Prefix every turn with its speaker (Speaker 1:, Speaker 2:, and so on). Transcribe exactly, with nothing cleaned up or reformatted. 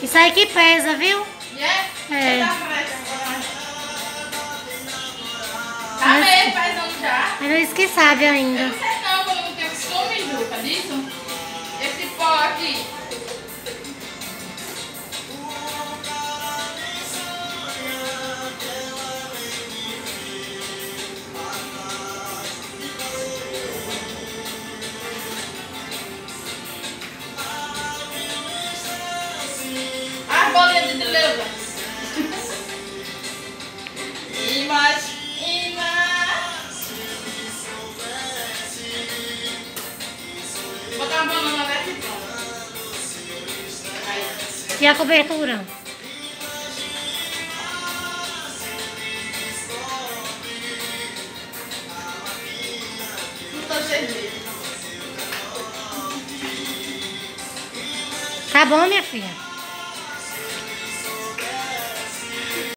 Speaker 1: Isso aí que pesa, viu?
Speaker 2: É?
Speaker 1: É.
Speaker 2: Tá mesmo, faz anos já.
Speaker 1: Mas não isso que sabe
Speaker 2: Eu
Speaker 1: ainda.
Speaker 2: não sei não, como eu não tenho costume, Juca, disso. Esse pó aqui. A bolinha de leva. Imagina. Vou botar uma banana nessa e pronto. Aí.
Speaker 1: E a cobertura?
Speaker 2: Não tô cheio de medo.
Speaker 1: Tá bom, minha filha?